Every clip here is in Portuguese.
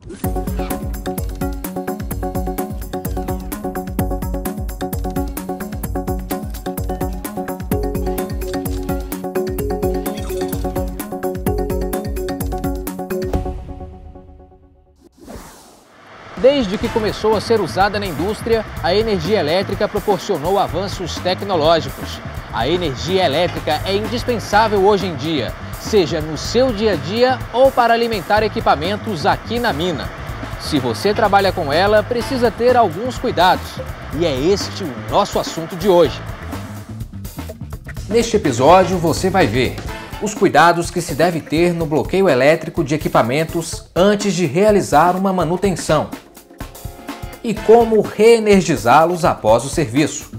Desde que começou a ser usada na indústria, a energia elétrica proporcionou avanços tecnológicos. A energia elétrica é indispensável hoje em dia, seja no seu dia a dia ou para alimentar equipamentos aqui na mina. Se você trabalha com ela, precisa ter alguns cuidados. E é este o nosso assunto de hoje. Neste episódio você vai ver os cuidados que se deve ter no bloqueio elétrico de equipamentos antes de realizar uma manutenção e como reenergizá-los após o serviço.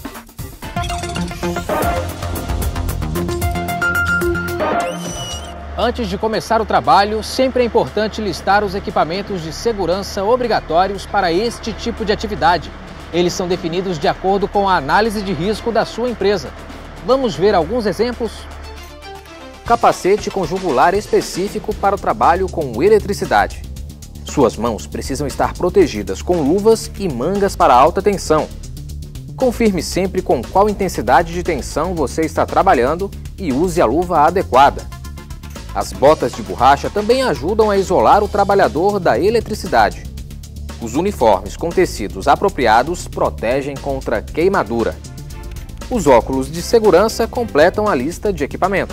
Antes de começar o trabalho, sempre é importante listar os equipamentos de segurança obrigatórios para este tipo de atividade. Eles são definidos de acordo com a análise de risco da sua empresa. Vamos ver alguns exemplos? Capacete com jugular específico para o trabalho com eletricidade. Suas mãos precisam estar protegidas com luvas e mangas para alta tensão. Confirme sempre com qual intensidade de tensão você está trabalhando e use a luva adequada. As botas de borracha também ajudam a isolar o trabalhador da eletricidade. Os uniformes com tecidos apropriados protegem contra queimadura. Os óculos de segurança completam a lista de equipamentos.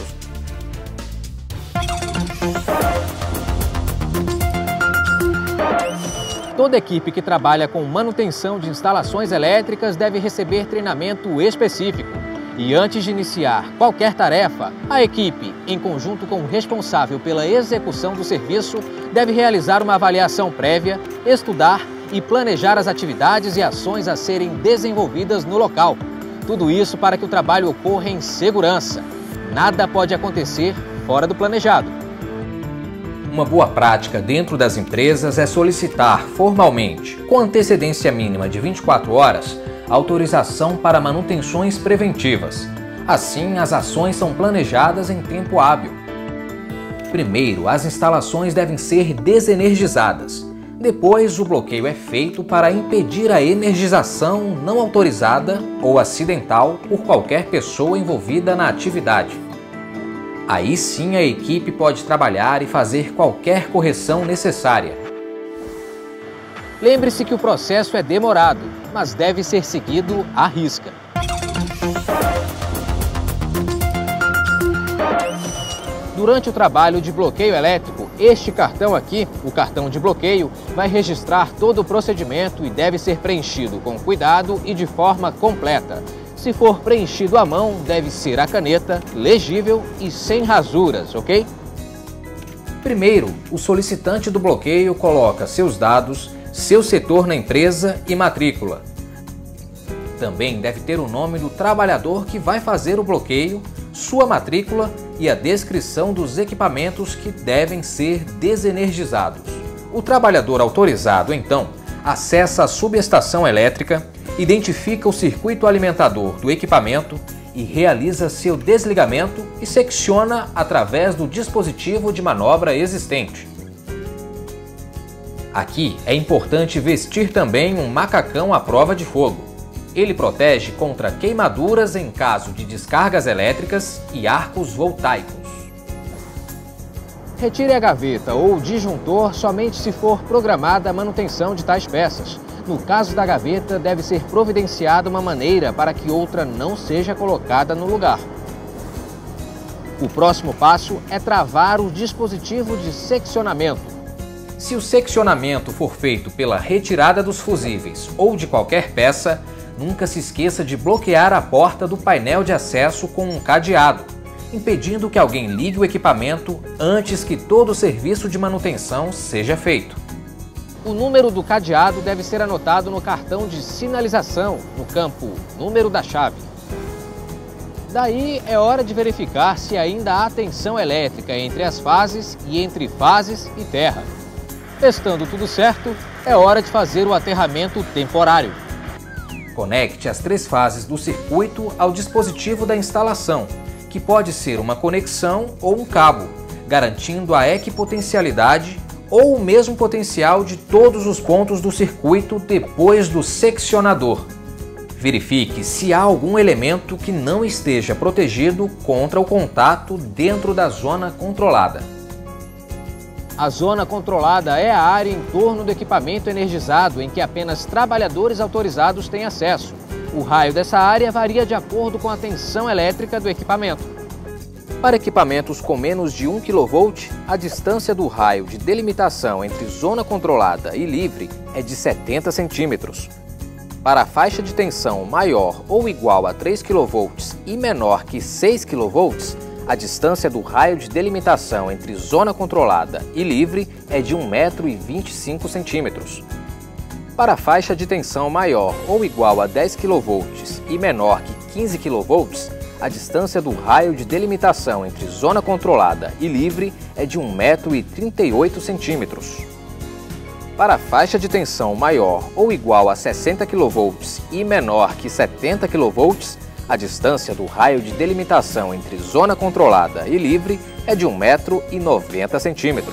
Toda equipe que trabalha com manutenção de instalações elétricas deve receber treinamento específico. E antes de iniciar qualquer tarefa, a equipe, em conjunto com o responsável pela execução do serviço, deve realizar uma avaliação prévia, estudar e planejar as atividades e ações a serem desenvolvidas no local. Tudo isso para que o trabalho ocorra em segurança. Nada pode acontecer fora do planejado. Uma boa prática dentro das empresas é solicitar formalmente, com antecedência mínima de 24 horas, autorização para manutenções preventivas. Assim, as ações são planejadas em tempo hábil. Primeiro, as instalações devem ser desenergizadas. Depois, o bloqueio é feito para impedir a energização não autorizada ou acidental por qualquer pessoa envolvida na atividade. Aí sim a equipe pode trabalhar e fazer qualquer correção necessária. Lembre-se que o processo é demorado, mas deve ser seguido à risca. Durante o trabalho de bloqueio elétrico, este cartão aqui, o cartão de bloqueio, vai registrar todo o procedimento e deve ser preenchido com cuidado e de forma completa. Se for preenchido à mão, deve ser a caneta, legível e sem rasuras, ok? Primeiro, o solicitante do bloqueio coloca seus dados, seu setor na empresa e matrícula. Também deve ter o nome do trabalhador que vai fazer o bloqueio, sua matrícula e a descrição dos equipamentos que devem ser desenergizados. O trabalhador autorizado, então, acessa a subestação elétrica, identifica o circuito alimentador do equipamento e realiza seu desligamento e secciona através do dispositivo de manobra existente. Aqui é importante vestir também um macacão à prova de fogo. Ele protege contra queimaduras em caso de descargas elétricas e arcos voltaicos. Retire a gaveta ou o disjuntor somente se for programada a manutenção de tais peças. No caso da gaveta, deve ser providenciada uma maneira para que outra não seja colocada no lugar. O próximo passo é travar o dispositivo de seccionamento. Se o seccionamento for feito pela retirada dos fusíveis ou de qualquer peça, nunca se esqueça de bloquear a porta do painel de acesso com um cadeado, impedindo que alguém ligue o equipamento antes que todo o serviço de manutenção seja feito. O número do cadeado deve ser anotado no cartão de sinalização, no campo número da chave. Daí é hora de verificar se ainda há tensão elétrica entre as fases e entre fases e terra. Estando tudo certo, é hora de fazer o aterramento temporário. Conecte as 3 fases do circuito ao dispositivo da instalação, que pode ser uma conexão ou um cabo, garantindo a equipotencialidade ou o mesmo potencial de todos os pontos do circuito depois do seccionador. Verifique se há algum elemento que não esteja protegido contra o contato dentro da zona controlada. A zona controlada é a área em torno do equipamento energizado em que apenas trabalhadores autorizados têm acesso. O raio dessa área varia de acordo com a tensão elétrica do equipamento. Para equipamentos com menos de 1 kV, a distância do raio de delimitação entre zona controlada e livre é de 70 centímetros. Para a faixa de tensão maior ou igual a 3 kV e menor que 6 kV, a distância do raio de delimitação entre zona controlada e livre é de 1,25 m. Para a faixa de tensão maior ou igual a 10 kV e menor que 15 kV, a distância do raio de delimitação entre zona controlada e livre é de 1,38 m. Para a faixa de tensão maior ou igual a 60 kV e menor que 70 kV, a distância do raio de delimitação entre zona controlada e livre é de 1,90 m.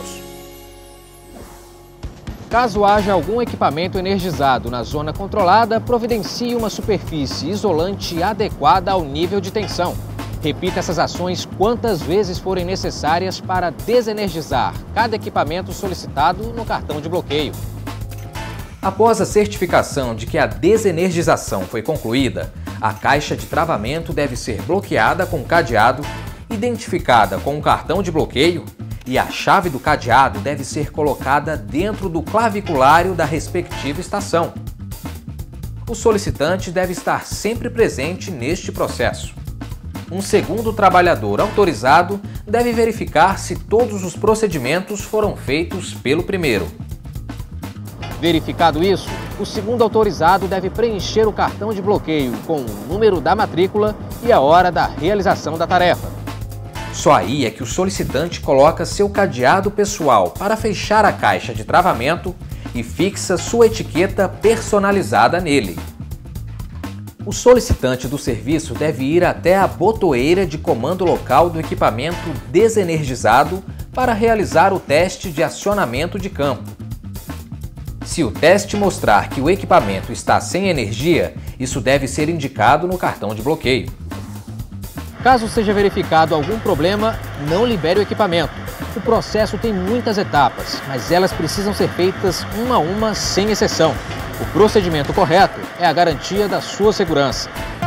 Caso haja algum equipamento energizado na zona controlada, providencie uma superfície isolante adequada ao nível de tensão. Repita essas ações quantas vezes forem necessárias para desenergizar cada equipamento solicitado no cartão de bloqueio. Após a certificação de que a desenergização foi concluída, a caixa de travamento deve ser bloqueada com cadeado, identificada com o cartão de bloqueio, e a chave do cadeado deve ser colocada dentro do claviculário da respectiva estação. O solicitante deve estar sempre presente neste processo. Um segundo trabalhador autorizado deve verificar se todos os procedimentos foram feitos pelo primeiro. Verificado isso, o segundo autorizado deve preencher o cartão de bloqueio com o número da matrícula e a hora da realização da tarefa. Só aí é que o solicitante coloca seu cadeado pessoal para fechar a caixa de travamento e fixa sua etiqueta personalizada nele. O solicitante do serviço deve ir até a botoeira de comando local do equipamento desenergizado para realizar o teste de acionamento de campo. Se o teste mostrar que o equipamento está sem energia, isso deve ser indicado no cartão de bloqueio. Caso seja verificado algum problema, não libere o equipamento. O processo tem muitas etapas, mas elas precisam ser feitas uma a uma, sem exceção. O procedimento correto é a garantia da sua segurança.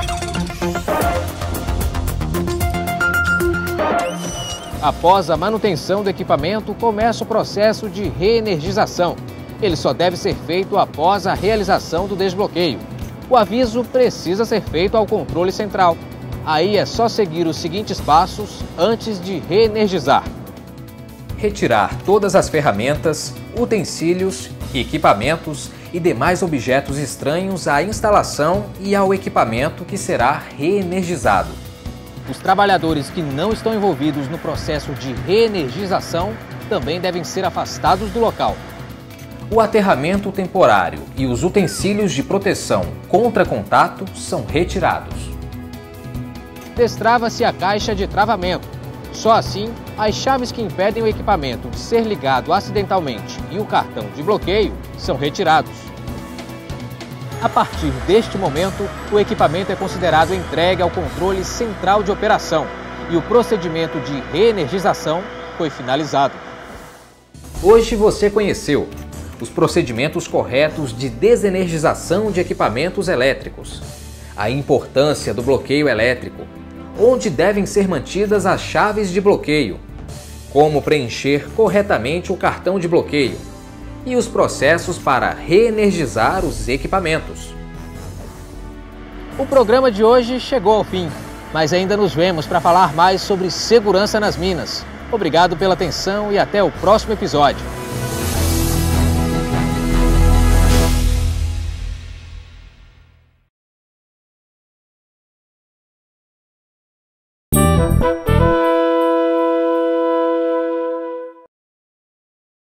Após a manutenção do equipamento, começa o processo de reenergização. Ele só deve ser feito após a realização do desbloqueio. O aviso precisa ser feito ao controle central. Aí é só seguir os seguintes passos antes de reenergizar. Retirar todas as ferramentas, utensílios, equipamentos e demais objetos estranhos à instalação e ao equipamento que será reenergizado. Os trabalhadores que não estão envolvidos no processo de reenergização também devem ser afastados do local. O aterramento temporário e os utensílios de proteção contra contato são retirados. Destrava-se a caixa de travamento. Só assim, as chaves que impedem o equipamento de ser ligado acidentalmente e o cartão de bloqueio são retirados. A partir deste momento, o equipamento é considerado entregue ao controle central de operação e o procedimento de reenergização foi finalizado. Hoje você conheceu os procedimentos corretos de desenergização de equipamentos elétricos, a importância do bloqueio elétrico, onde devem ser mantidas as chaves de bloqueio, como preencher corretamente o cartão de bloqueio e os processos para reenergizar os equipamentos. O programa de hoje chegou ao fim, mas ainda nos vemos para falar mais sobre segurança nas minas. Obrigado pela atenção e até o próximo episódio.